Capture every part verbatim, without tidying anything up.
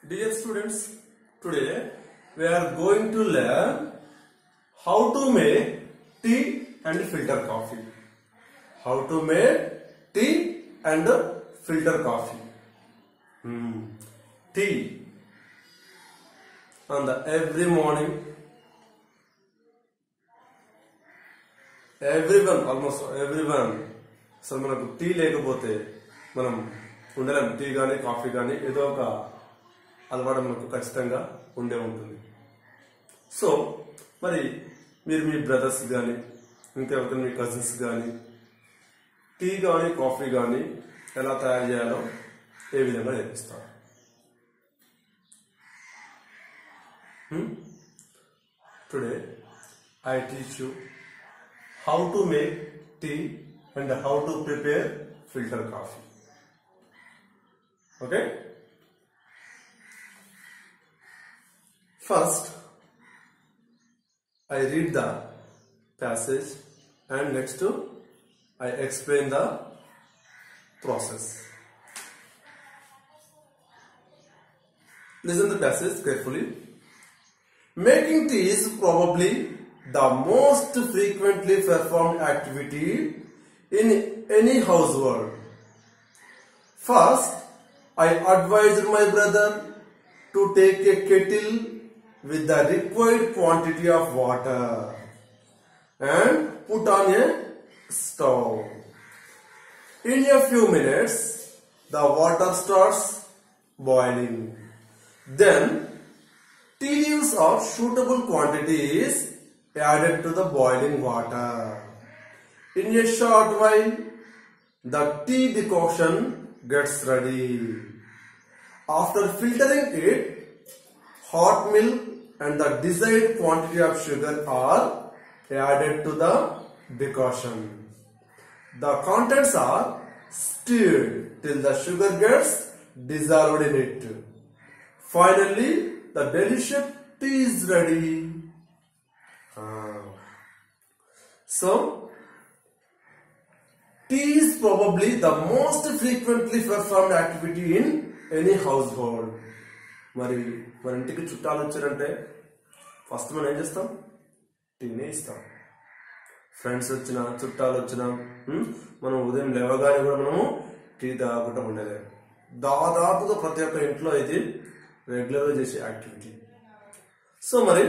Dear students, today we are going to learn how to make tea and filter coffee. How to make tea and filter coffee. Hmm. Tea. On the every morning, everyone, almost everyone, అసలు మనకు tea లేకపోతే మనం ఉండలేం. Tea కానీ coffee కానీ ఏదో ఒక అలవాటు మనకు ఖచ్చితంగా ఉండే ఉంటుంది. సో మరి మీరు మీ బ్రదర్స్ కానీ ఇంకెవరికైనా మీ కజిన్స్ కానీ టీ కానీ కాఫీ కానీ ఎలా తయారు చేయాలో ఏ విధంగా నేర్పిస్తారు. Today I teach you how to make tea and how to prepare filter coffee. Okay? First, I read the passage and next I explain the process. Listen to the passage carefully. Making tea is probably the most frequently performed activity in any household. First, I advised my brother to take a kettle with the required quantity of water and put on a stove. In a few minutes, the water starts boiling. Then, tea leaves of suitable quantities added to the boiling water. In a short while, the tea decoction gets ready. After filtering it, hot milk and the desired quantity of sugar are added to the decoction. The contents are stirred till the sugar gets dissolved in it. Finally, the delicious tea is ready. So, tea is probably the most frequently performed activity in any household. మరి మన ఇంటికి చుట్టాలు వచ్చారంటే first మనం ఏం చేస్తాం? టీనే ఇస్తాం. Friends వచ్చినా చుట్టాలు వచ్చినా మనం ఉదయం లేవగానే కూడా మనము టీ తాగకుండా ఉండేది. దాదాపుగా ప్రతి ఒక్క ఇంట్లో ఇది రెగ్యులర్గా చేసే యాక్టివిటీ. సో మరి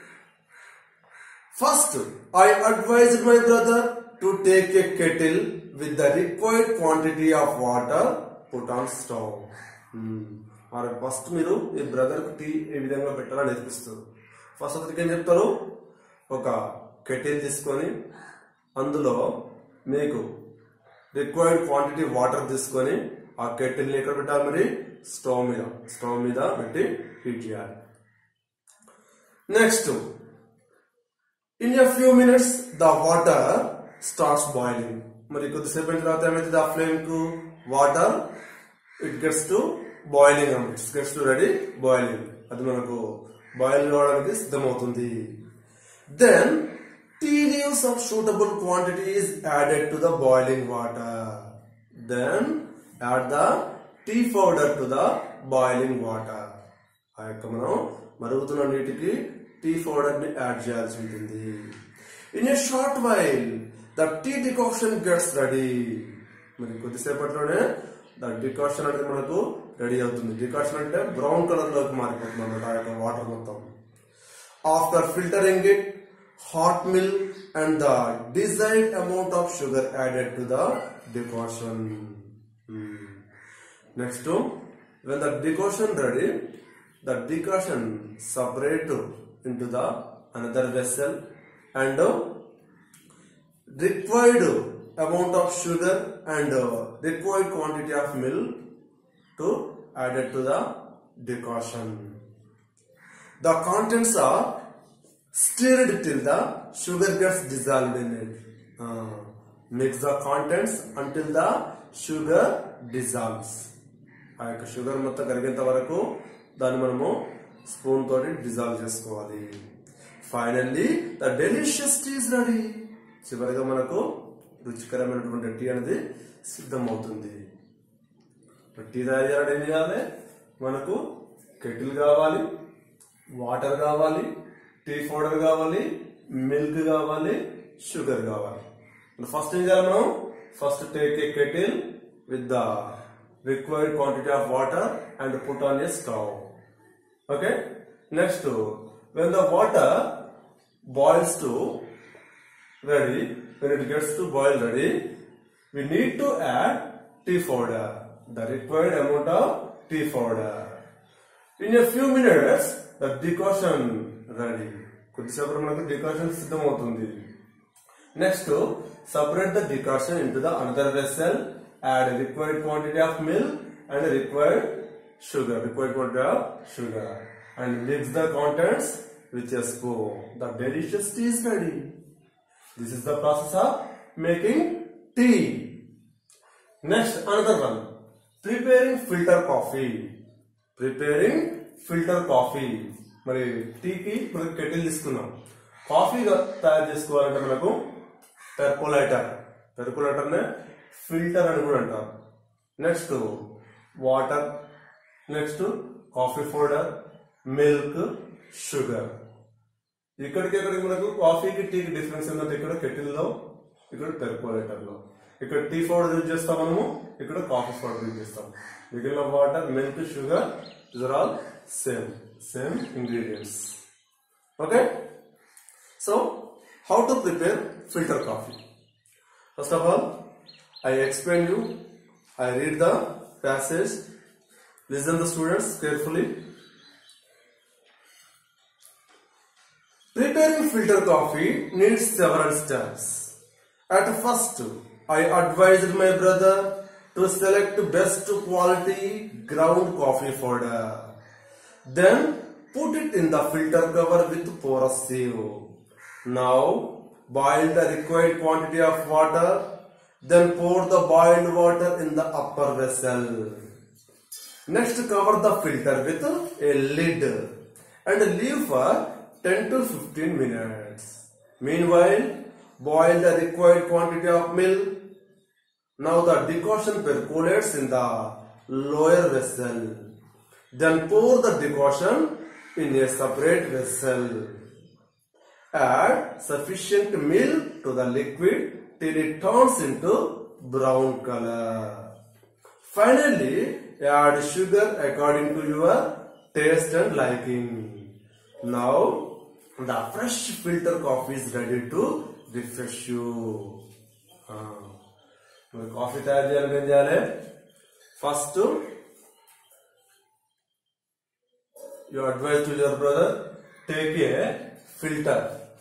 first, I advised my brother to take a kettle with the required quantity of water put on stove. మరి ఫస్ట్ మీరు ఈ బ్రదర్కి టీ ఏ విధంగా పెట్టాలని నేర్పిస్తారు. ఫస్ట్ అతనికి ఏం చెప్తారు? ఒక కెటిల్ తీసుకొని అందులో మీకు రిక్వైర్డ్ క్వాంటిటీ వాటర్ తీసుకొని ఆ కెటిల్ని ఎక్కడ పెట్టాలి? మరి స్టవ్ మీద స్టవ్ మీద పెట్టి హీట్ చేయాలి. Next, in a few minutes the water starts boiling. మరి కొద్దిసేపు అయిన తర్వాత ఏమైతుంది? ఆ ఫ్లేమ్ కు water it gets to boiling అన్నమాట. It gets to ready boiling. అది మనకు బాయిల్ కావడానికి సిద్ధమవుతుంది. Then tea leaves of suitable quantity is added to the boiling water. Then add the tea powder to the boiling water. ఆ యొక్క మనం మరుగుతున్న నీటికి టీ పౌడర్ ని యాడ్ చేయాల్సి ఉంటుంది. In a short while the tea decoction gets ready. మరి కొద్దిసేపట్లోనే ద డికాక్షన్ అనేది మనకు రెడీ అవుతుంది. డికాక్షన్ అంటే బ్రౌన్ కలర్ లోకి మారిపోతుంది అన్నమాట ఆ యొక్క వాటర్ మొత్తం. After filtering it, hot milk and the desired amount of sugar added to the decoction. Next, when the decoction ready, the decoction separate into the another vessel and uh, required amount of sugar and uh, required quantity of milk to added to the decoction. The contents are stirred till the sugar gets dissolved in it. Uh, mix the contents until the sugar dissolves. ఆ యొక్క sugar మొత్తం కరిగేంత వరకు దాన్ని మనము spoon తోటి dissolve చేసుకోవాలి. Finally the delicious tea is ready. చివరిగా మనకు రుచికరమైనటువంటి టీ అనేది సిద్ధమవుతుంది. టీ తయారు చేయడం ఏం చేయాలి? మనకు కెటిల్ కావాలి, వాటర్ కావాలి, టీ పౌడర్ కావాలి, మిల్క్ కావాలి, షుగర్ కావాలి. ఫస్ట్ ఏం చేయాలి మనం? First take a kettle with the required quantity of water and put on a stove. Okay, next when the water boils to ready, when it gets to boil ready, we need to add tea powder, the required amount of tea powder. In a few minutes the decoction ready. కొద్దిసేపు మనకు decoction సిద్ధమవుతుంది. Next, separate the decoction into the another vessel, add a required quantity of milk and a required sugar, required quantity of sugar, and mix the contents with a spoon. The delicious tea is ready. This is the process of making tea. Next, another one, preparing filter coffee. Preparing filter coffee. మరి టీకి మనకు kettle తీసుకున్నాం. Coffee తయారు చేసుకోవాలంటే మనకు పెర్కోలేటర్, పెర్కోలేటర్ నే filter అని కూడా అంటారు. Next water, next coffee powder, milk, sugar. ఇక్కడికి ఎక్కడికి మనకు కాఫీకి టీకి డిఫరెన్స్ ఏంటంటే ఇక్కడ కెటిల్లో, ఇక్కడ పెర్కోలేటర్ లో. ఇక్కడ టీ పౌడర్ యూజ్ చేస్తాం మనము, ఇక్కడ కాఫీ పౌడర్ యూజ్ చేస్తాం. మిగిలిన water, milk, sugar these are all same same ingredients. Okay, so how to prepare filter coffee? First of all, I explain you, I read the passage. Listen the students carefully. Preparing filter coffee needs several steps. At first, I advised my brother to select best quality ground coffee powder. Then put it in the filter cover with porous sieve. Now boil the required quantity of water. Then pour the boiled water in the upper vessel. Next, cover the filter with a lid and leave for ten to fifteen minutes. Meanwhile, boil the required quantity of milk. Now the decoction percolates in the lower vessel. Then pour the decoction in a separate vessel. Add sufficient milk to the liquid till it turns into brown color. Finally, add sugar according to your taste and liking. Now the fresh filter coffee is ready to refresh you. Uh, coffee తయారు చేయాలంటే ఏం చేయాలి? First you advise to your brother, take a filter.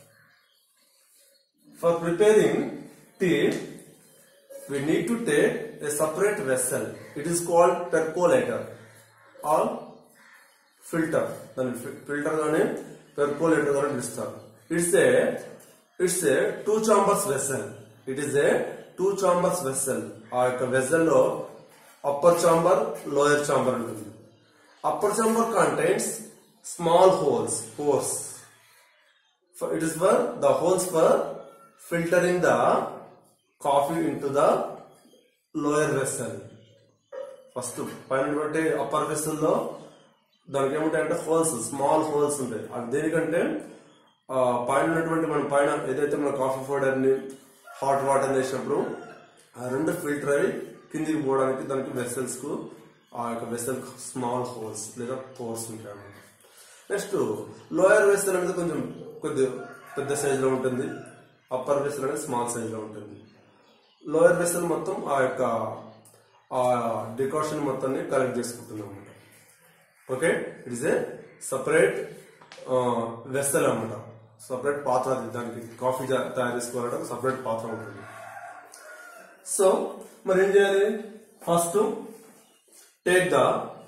For preparing tea we need to take a separate vessel. It is called percolator or filter. దాని filter గానే percolator గానే పిలుస్తారు. It's a it's a two chambers vessel. It is a two chambers vessel. ఆ యొక్క vessel లో upper chamber, lower chamber ఉంటుంది. Upper chamber contains small holes, pores. It is for the holes for filtering the coffee into the lower vessel. First పైన upper vessel లో దానికి ఏముంటాయంటే holes, small holes ఉంటాయి. అది దేనికంటే పైన ఉన్నటువంటి మన పైన ఏదైతే మన కాఫీ పౌడర్ ని హాట్ వాటర్ వేసినప్పుడు ఆ రెండు ఫిల్టర్ అవి కిందికి పోవడానికి దానికి వెసల్స్ కు ఆ యొక్క వెసల్ స్మాల్ హోల్స్ లేదా పోర్స్ ఉంటాయి అన్నమాట. నెక్స్ట్ లోయర్ వెసల్ అనేది కొంచెం కొద్ది పెద్ద సైజ్ లో ఉంటుంది, అప్పర్ వెసల్ అనేది స్మాల్ సైజ్ లో ఉంటుంది. లోయర్ వెసల్ మొత్తం ఆ యొక్క ఆ డికాషన్ మొత్తాన్ని కలెక్ట్ చేసుకుంటుంది అనమాట. Okay, it is a separate vessel అనమాట, సపరేట్ పాత్ర. దానికి కాఫీ తయారు చేసుకోవాలంటే సపరేట్ పాత్ర ఉంటుంది. సో మరి ఏం చేయాలి? First take the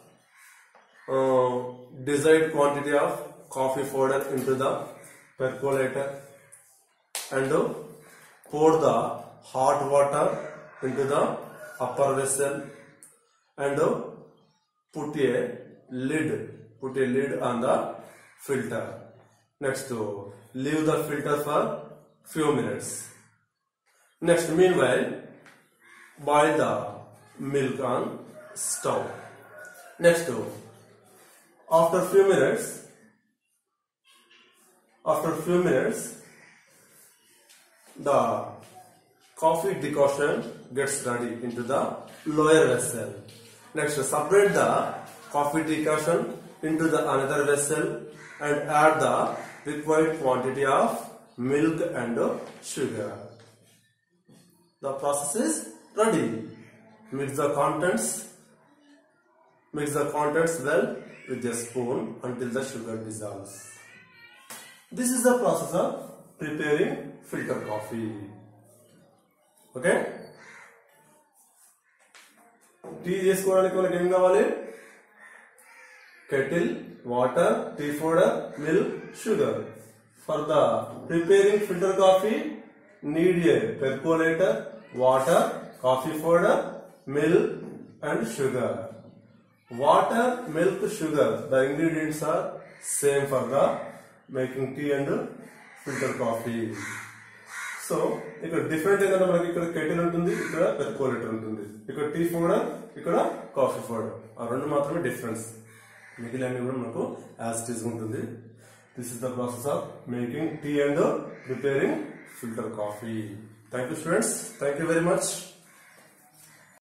desired quantity of coffee powder into the percolator and pour the hot water into the upper vessel and put a lid put a lid on the filter. Next, leave the filter for few minutes. Next, meanwhile, boil the milk on stove. Next, after few minutes after few minutes the coffee decoction gets ready into the lower vessel. Next, separate the coffee decoction into the another vessel and add the required quantity of milk and sugar. The process is ready. Mix the contents mix the contents well with a spoon until the sugar dissolves. This is the process of preparing filter coffee. Okay? Tea చేసుకోవడానికి మనకి ఏం కావాలి? kettle, water, tea powder, milk, sugar. For the preparing filter coffee, need a percolator, water, coffee powder, milk and sugar. Water, milk, sugar, the ingredients are same for the making tea and filter coffee. So ఇక్కడ different ఏంటంటే మనకి ఇక్కడ kettle ఉంటుంది, ఇక్కడ percolator ఉంటుంది, ఇక్కడ tea powder, ఇక్కడ coffee powder. ఆ రెండు మాత్రమే డిఫరెన్స్, మిగిలినవి కూడా మనకు యాజ్ ఇట్ ఈజ్ ఉంటుంది. This is the process of making tea and preparing filter coffee. Thank you students. Thank you very much.